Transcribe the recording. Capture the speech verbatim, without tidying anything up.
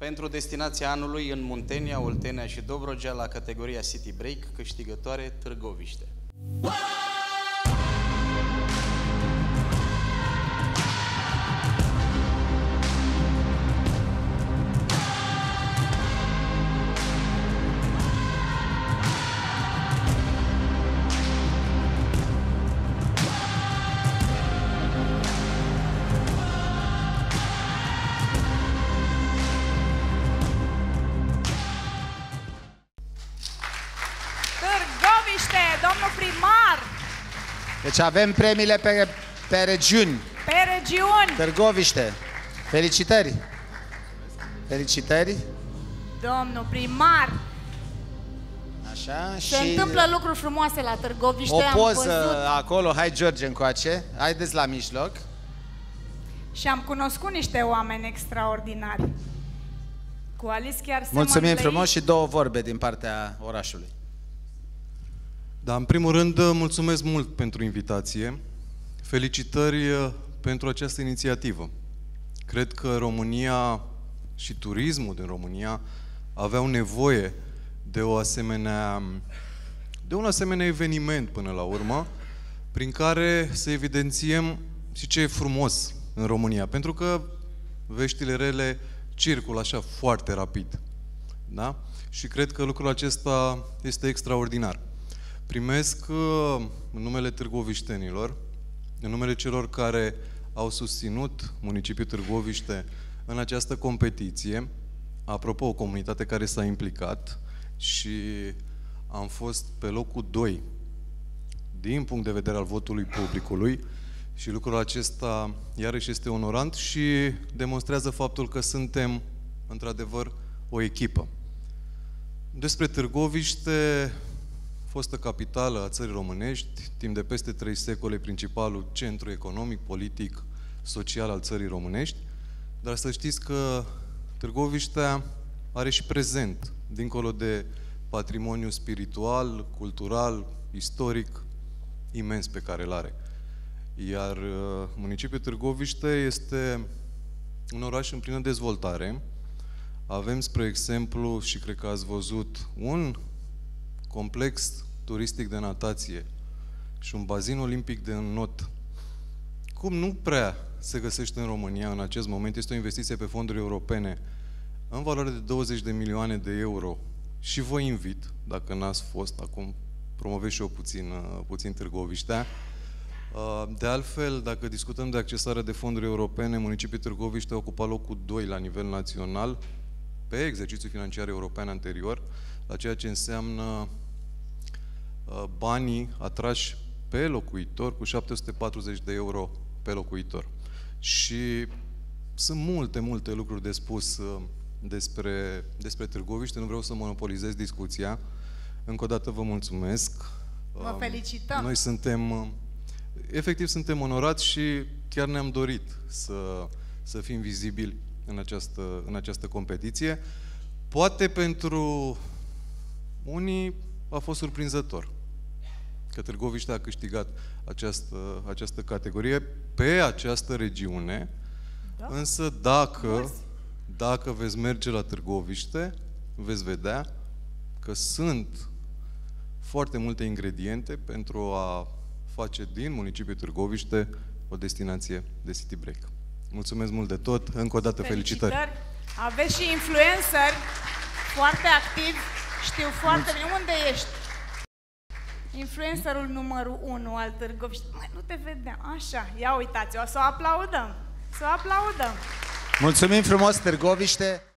Pentru destinația anului în Muntenia, Oltenia și Dobrogea la categoria City Break, câștigătoare Târgoviște. Târgoviște, domnul primar! Deci avem premiile pe, pe regiuni. Pe regiuni! Târgoviște. Felicitări! Felicitări! Domnul primar! Așa, Se și întâmplă lucruri frumoase la Târgoviște. o am poză văzut. acolo. Hai, George, încoace. Haideți la mijloc. Și am cunoscut niște oameni extraordinari. Cu Alice chiar se Mulțumim mă frumos și două vorbe din partea orașului. Da, în primul rând, mulțumesc mult pentru invitație. Felicitări pentru această inițiativă. Cred că România și turismul din România aveau nevoie de o asemenea, de un asemenea eveniment până la urmă, prin care să evidențiem și ce e frumos în România. Pentru că veștile rele circulă așa foarte rapid. Da? Și cred că lucrul acesta este extraordinar. Primesc în numele târgoviștenilor, în numele celor care au susținut municipiul Târgoviște în această competiție, apropo, o comunitate care s-a implicat și am fost pe locul doi din punct de vedere al votului publicului și lucrul acesta iarăși este onorant și demonstrează faptul că suntem într-adevăr o echipă. Despre Târgoviște, fostă capitală a țării românești, timp de peste trei secole principalul centru economic, politic, social al țării românești, dar să știți că Târgoviștea are și prezent, dincolo de patrimoniu spiritual, cultural, istoric, imens pe care îl are. Iar uh, municipiul Târgoviște este un oraș în plină dezvoltare. Avem, spre exemplu, și cred că ați văzut, un complex turistic de natație și un bazin olimpic de înnot. Cum nu prea se găsește în România în acest moment, este o investiție pe fonduri europene în valoare de douăzeci de milioane de euro. Și vă invit, dacă n-ați fost, acum promovez și eu puțin, puțin Târgoviștea. De altfel, dacă discutăm de accesarea de fonduri europene, municipiul Târgoviște a ocupat locul doi la nivel național pe exercițiul financiar european anterior, la ceea ce înseamnă banii atrași pe locuitor cu șapte sute patruzeci de euro pe locuitor. Și sunt multe, multe lucruri de spus despre, despre Târgoviște, nu vreau să monopolizez discuția. Încă o dată vă mulțumesc. Vă felicităm. Noi suntem, efectiv suntem onorați și chiar ne-am dorit să, să fim vizibili în această, în această competiție. Poate pentru unii a fost surprinzător că Târgoviște a câștigat această, această categorie pe această regiune, da? Însă dacă, dacă veți merge la Târgoviște, veți vedea că sunt foarte multe ingrediente pentru a face din municipiul Târgoviște o destinație de city break. Mulțumesc mult de tot, încă o dată felicitări. felicitări. Aveți și influenceri foarte activi, știu foarte bine. Unde ești? Influencerul numărul unu al Târgoviște. Mai nu te vedeam. Așa, ia uitați, o să o aplaudăm. Să o aplaudăm. Mulțumim frumos, Târgoviște!